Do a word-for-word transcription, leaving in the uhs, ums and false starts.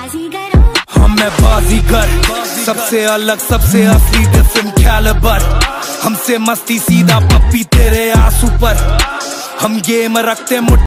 हम मैं बाजीगर, सबसे अलग सबसे असली डिफरेंट कैलिबर। हमसे मस्ती सीधा पप्पी तेरे आंसू पर, हम गेम रखते मुट्ठी